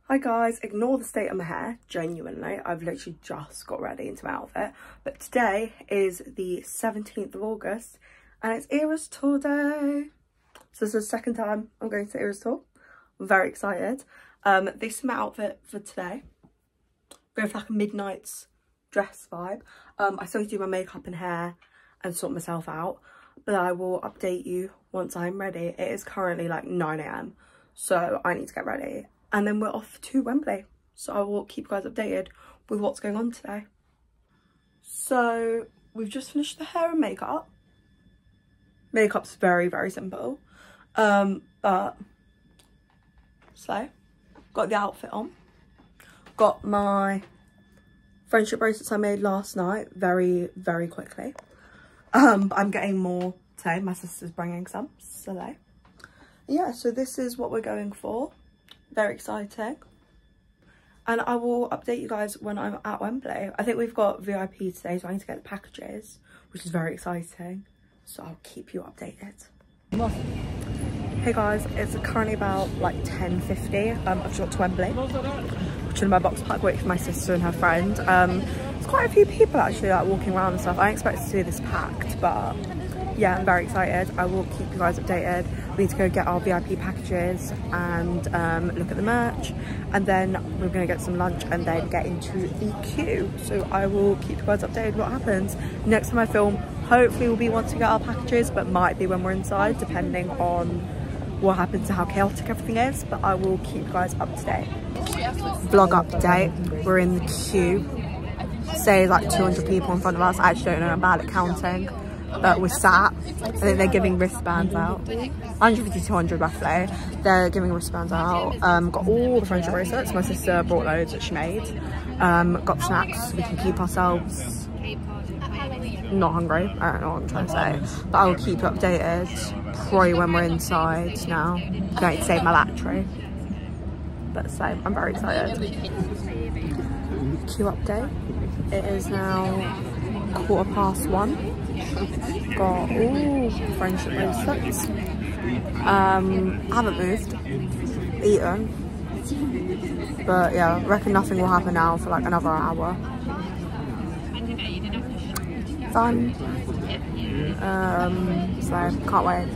Hi guys, ignore the state of my hair, genuinely. I've literally just got ready into my outfit. But today is the 17th of August and it's Eras Tour day. So this is the second time I'm going to Eras Tour. I'm very excited. This is my outfit for today. I'm going for like a midnight's dress vibe. I still need to do my makeup and hair and sort myself out. But I will update you once I'm ready. It is currently like 9 AM. So I need to get ready. And then we're off to Wembley. So I will keep you guys updated with what's going on today. So we've just finished the hair and makeup. Makeup's very, very simple. But so got the outfit on. Got my friendship bracelets I made last night very, very quickly. But I'm getting more today. My sister's bringing some. So yeah, so this is what we're going for. Very exciting, and I will update you guys when I'm at Wembley. I think we've got VIP today, so I need to get the packages, which is very exciting, so I'll keep you updated. Hey guys, it's currently about like 10:50. I've just got to Wembley, which is in my box park waiting for my sister and her friend. There's quite a few people actually like walking around and stuff. I didn't expect to see this packed, but yeah, I'm very excited. I will keep you guys updated. We need to go get our VIP packages and look at the merch, and then we're going to get some lunch and then get into the queue. So I will keep you guys updated what happens. Next time I film, hopefully will be once we get our packages, but might be when we're inside, depending on what happens and how chaotic everything is. But I will keep you guys up to date. Vlog update. We're in the queue. Say like 200 people in front of us. I actually don't know, I'm bad at counting. But we're sat. I think they're giving wristbands out. 150 to 200 roughly. They're giving wristbands out. Got all the friendship bracelets. My sister brought loads that she made. Got snacks so we can keep ourselves not hungry. I don't know what I'm trying to say. But I will keep you updated probably when we're inside now. I'm going to save my battery. But so I'm very excited. Queue update. It is now 1:15. Got all friendship bracelets. Haven't moved, eaten, but yeah, reckon nothing will happen now for like another hour. Fun. So can't wait.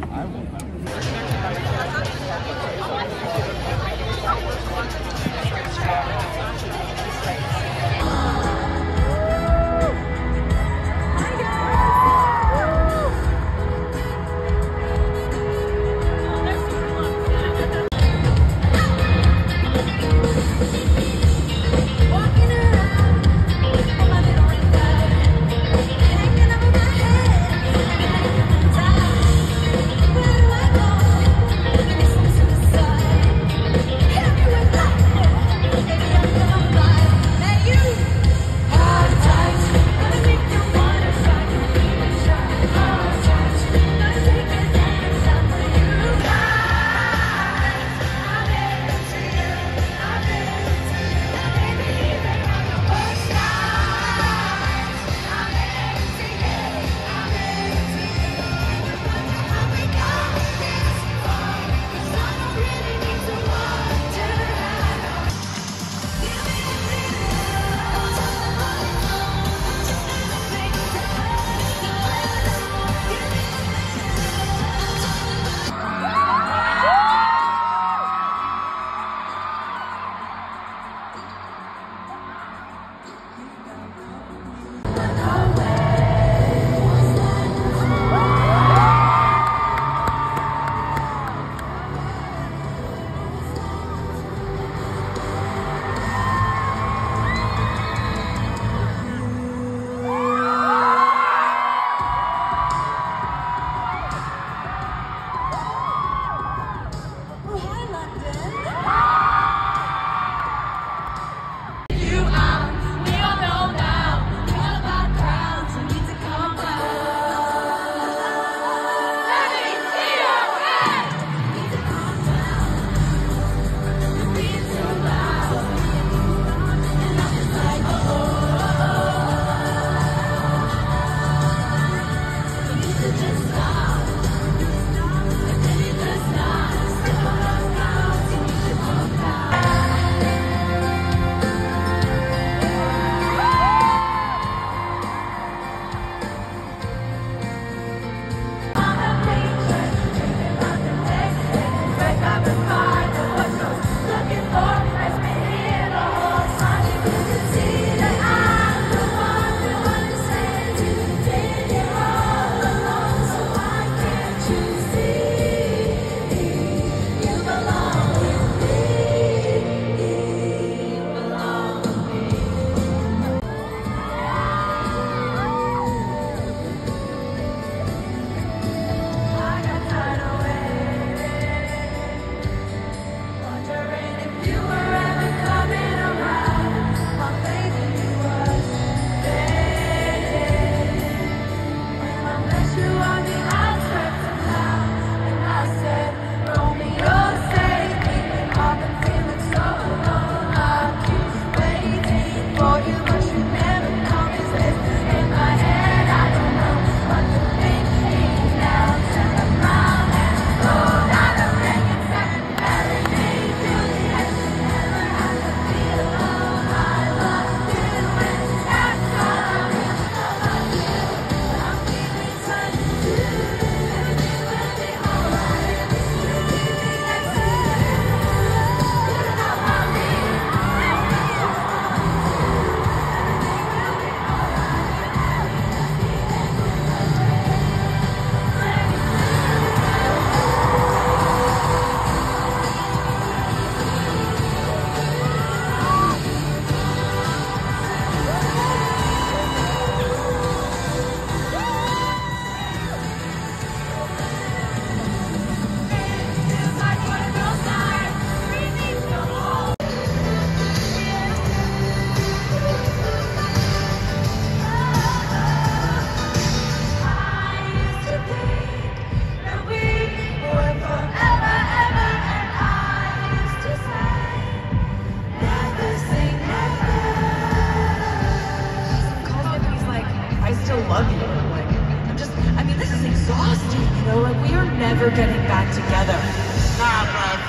never getting back together. Nah, bruv.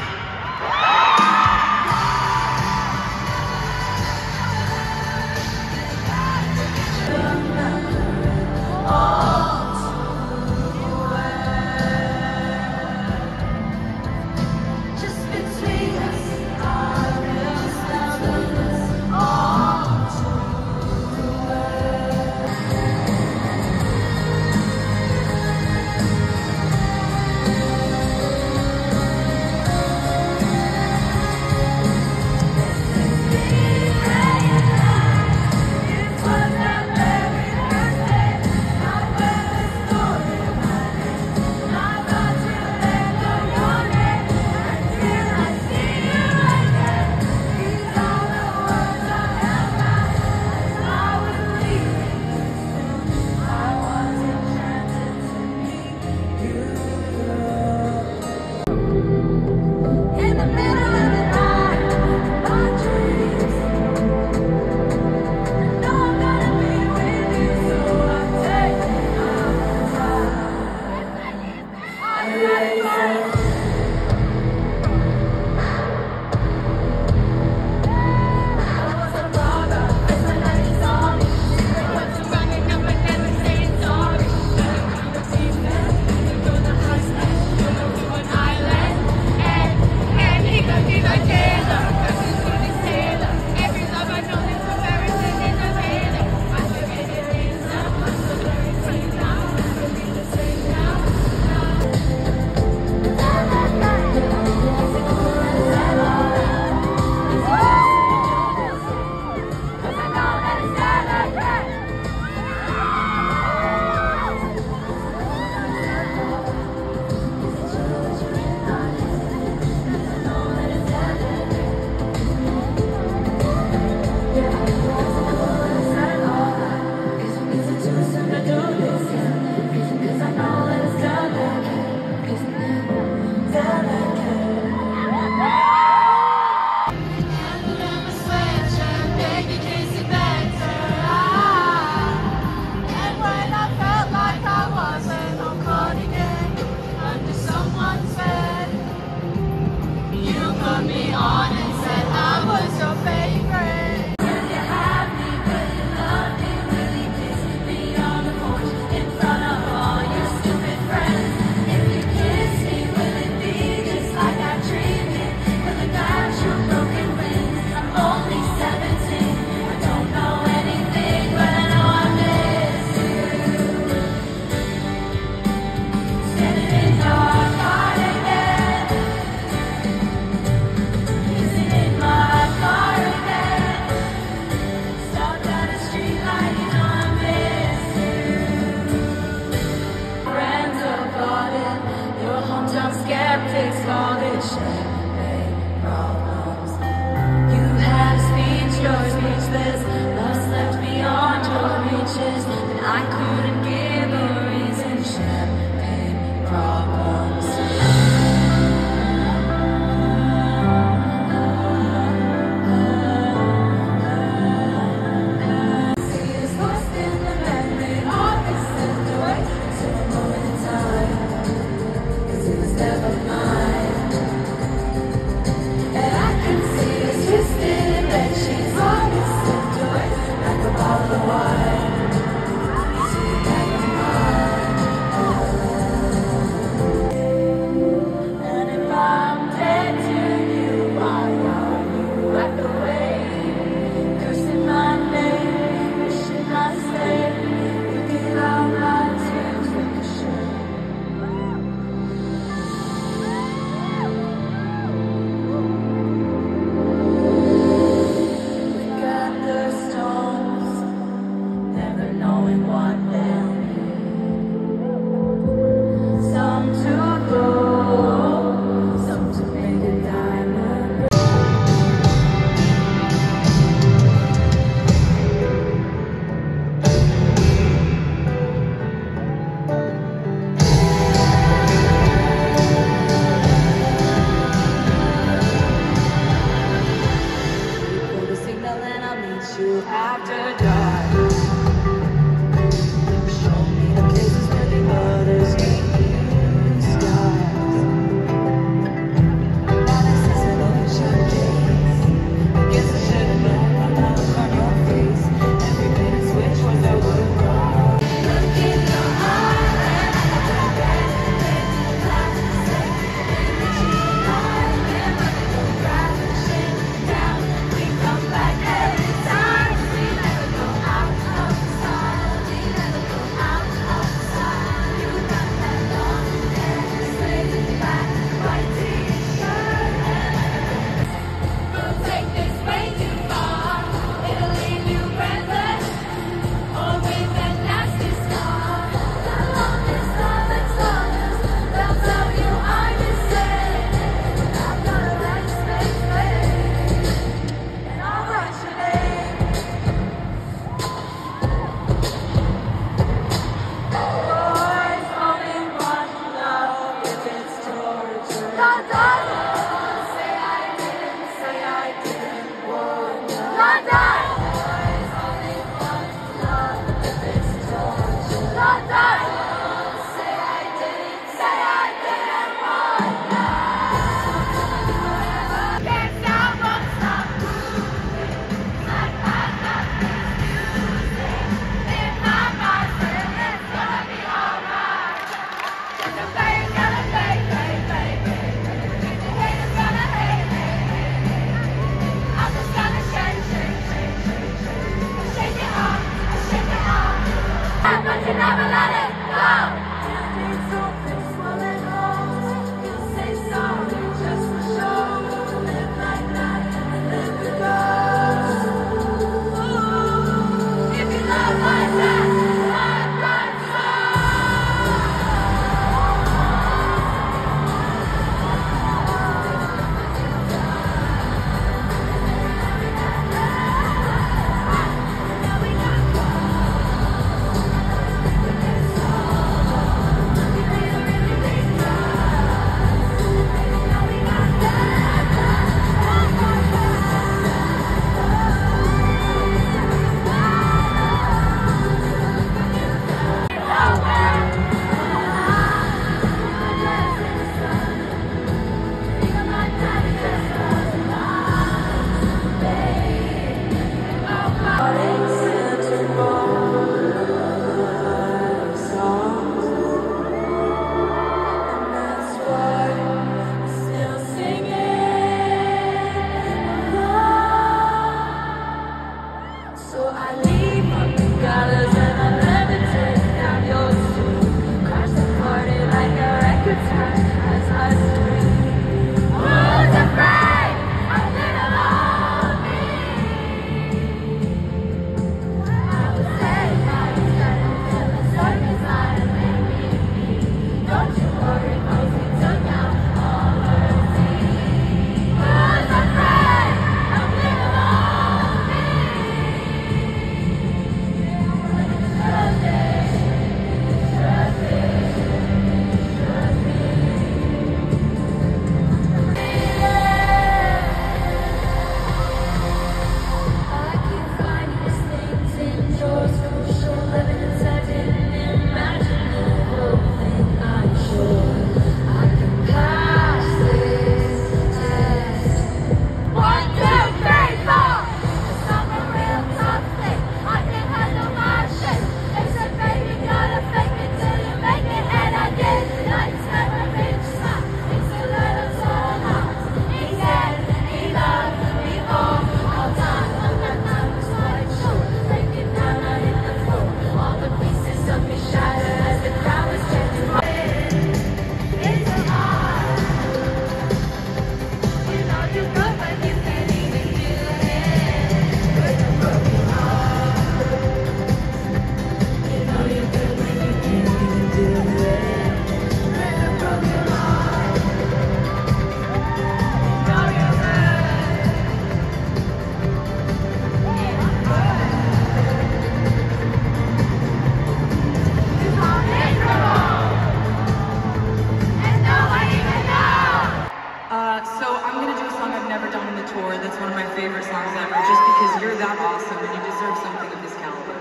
the tour that's one of my favorite songs ever, just because you're that awesome and you deserve something of this caliber.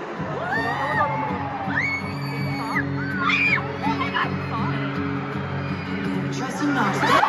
Trust and not.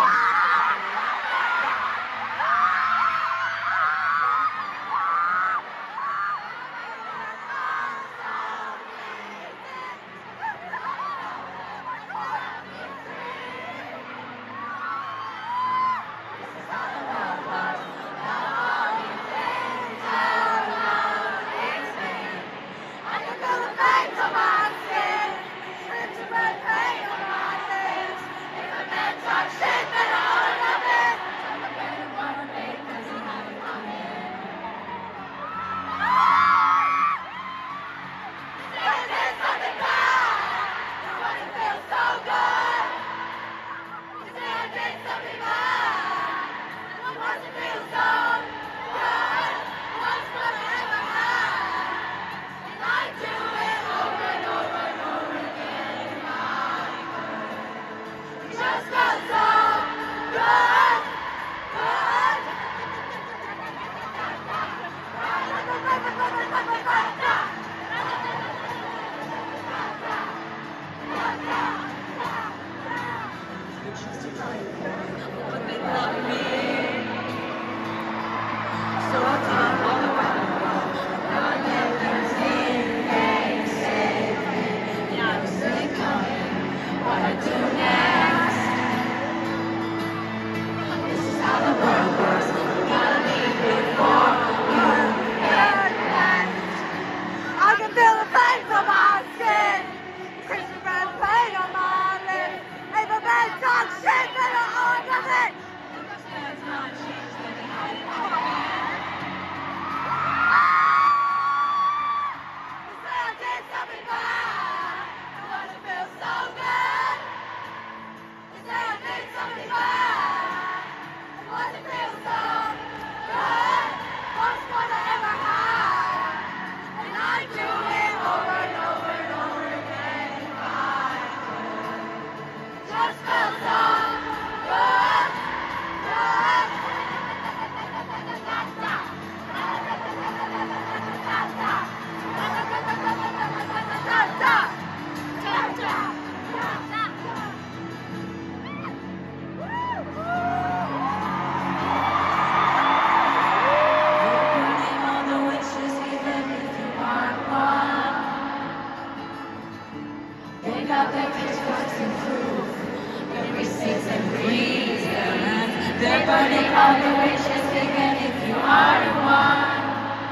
They're burning all the witches, thinking if you are the one.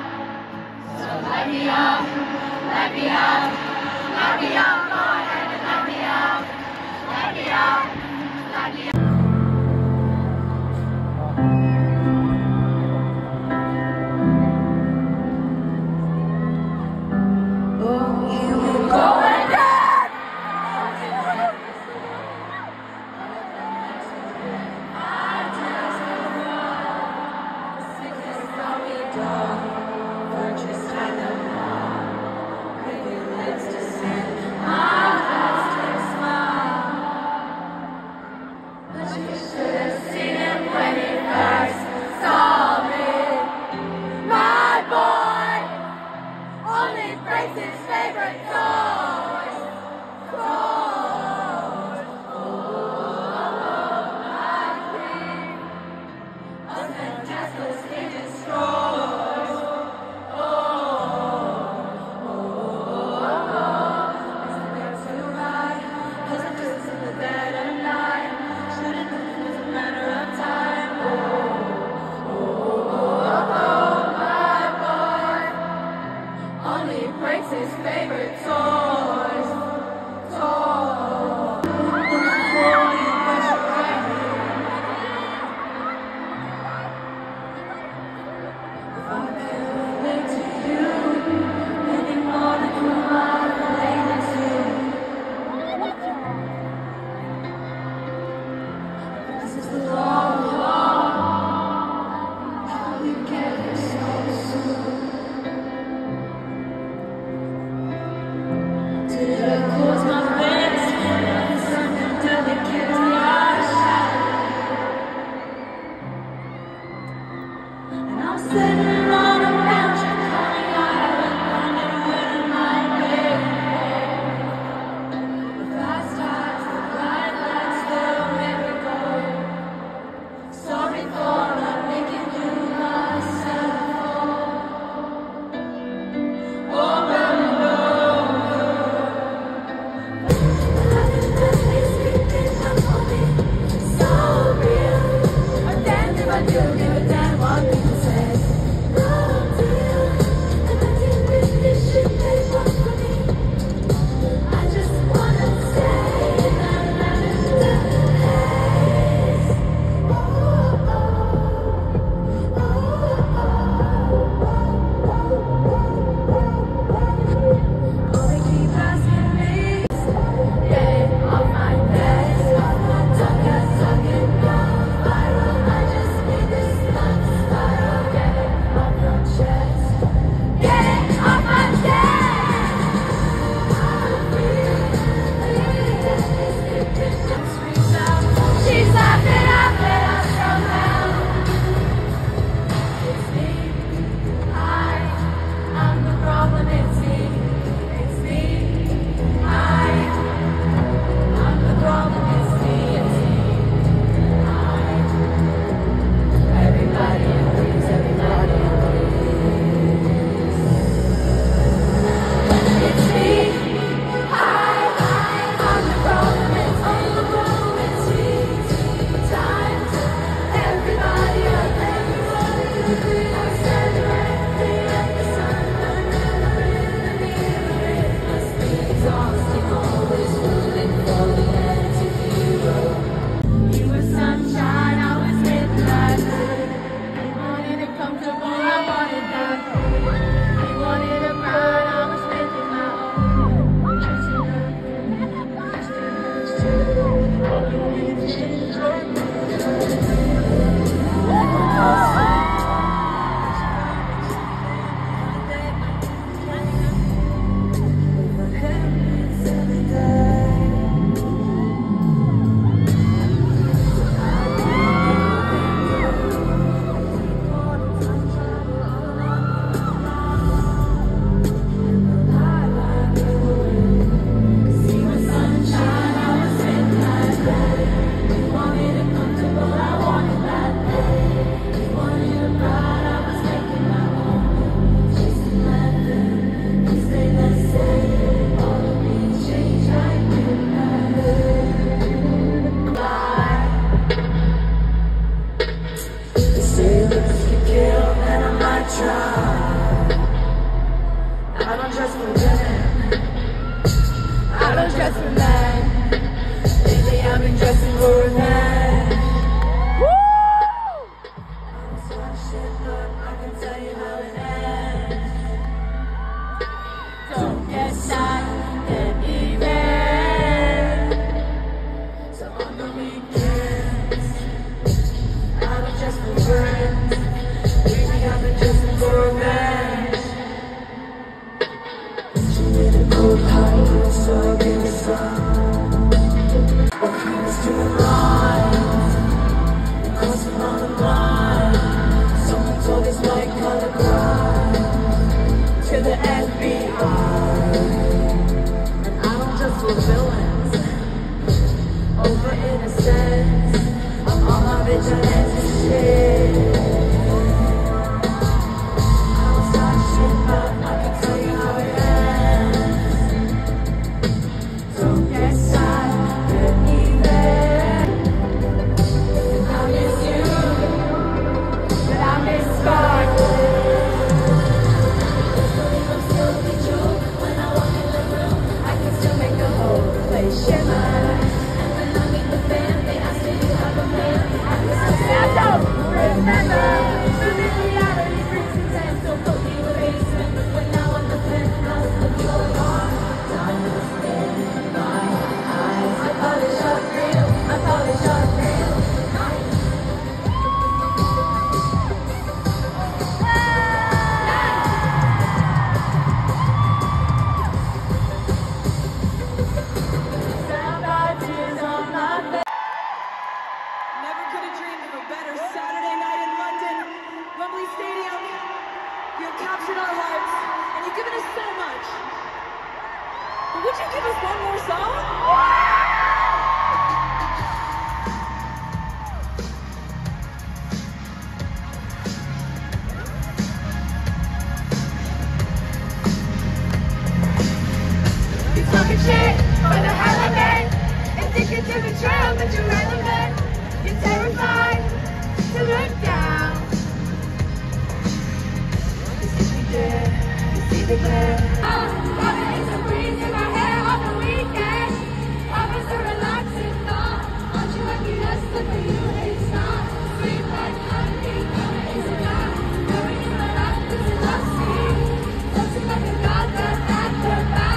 So let me up, let me up, let me up, Lord, and let me up, let me up, let me up. Destroy. To the FBI. given us so much. But would you give us one more song? You talking shit for the hell of it. Indicative and trail, but you're relevant. You're terrified to look down. You see me there, you see the glare. Loving is a breeze in my hair on the weekend. Offers a relaxing thought. Aren't you lucky just look for you? It's not sweet like honey. Is it not? Knowing in my life is a love scene. Something like a god that's at the back.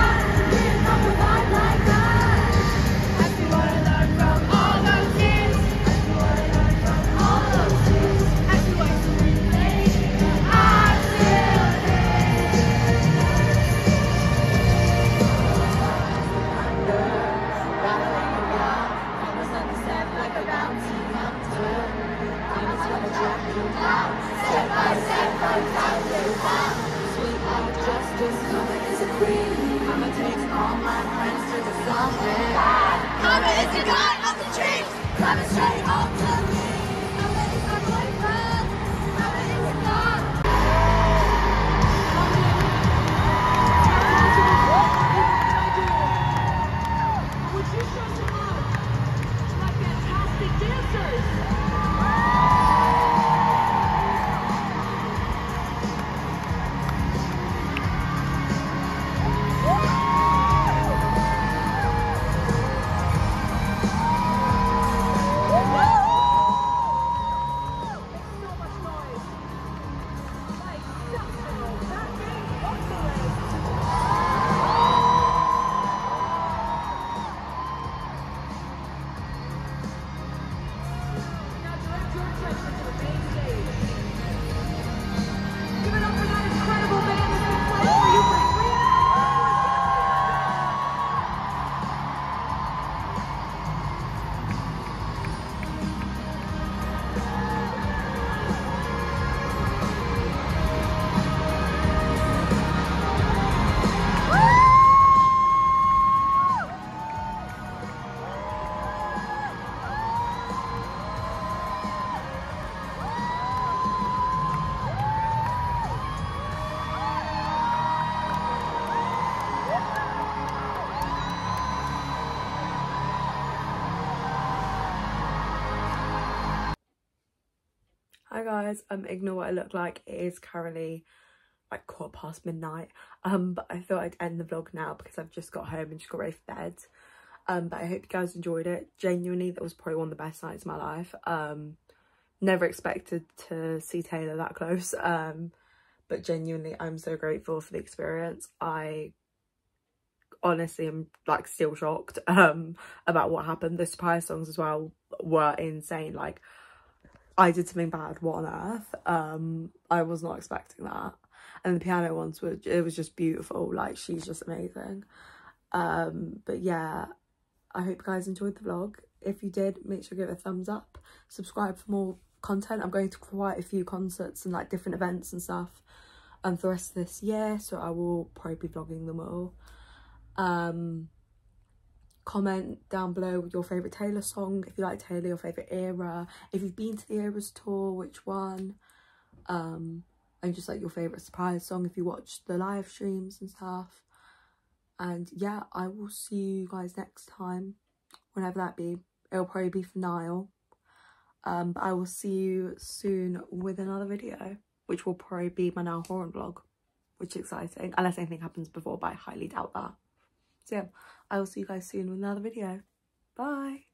Hi guys, ignore what I look like. It is currently like midnight. But I thought I'd end the vlog now because I've just got home and just got ready for bed. But I hope you guys enjoyed it. Genuinely, that was probably one of the best nights of my life. Never expected to see Taylor that close. But genuinely, I'm so grateful for the experience. I honestly am like still shocked about what happened. The surprise songs as well were insane. Like, I did something bad, what on earth? I was not expecting that. And the piano ones were, it was just beautiful. Like, she's just amazing. But yeah, I hope you guys enjoyed the vlog. If you did, make sure to give it a thumbs up. Subscribe for more content. I'm going to quite a few concerts and like different events and stuff for the rest of this year, so I will probably be vlogging them all. Comment down below your favourite Taylor song, if you like Taylor, your favourite era, if you've been to the Eras tour, which one, and just like your favourite surprise song if you watched the live streams and stuff. And yeah, I will see you guys next time, whenever that be. It'll probably be for Niall. But I will see you soon with another video, which will probably be my Niall Horan vlog, which is exciting, unless anything happens before, but I highly doubt that. So yeah, I will see you guys soon with another video. Bye.